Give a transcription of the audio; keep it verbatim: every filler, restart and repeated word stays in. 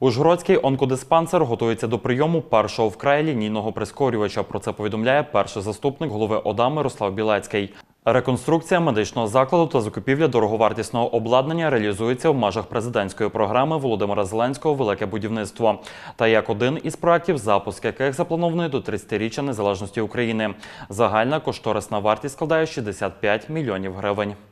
Ужгородський онкодиспансер готується до прийому першого в краї лінійного прискорювача. Про це повідомляє перший заступник голови ОДА Мирослав Білецький. Реконструкція медичного закладу та закупівля дороговартісного обладнання реалізується в межах президентської програми Володимира Зеленського «Велике будівництво» та як один із проєктів, запуск яких запланований до тридцятиріччя незалежності України. Загальна кошторисна вартість складає шістдесят п'ять мільйонів гривень.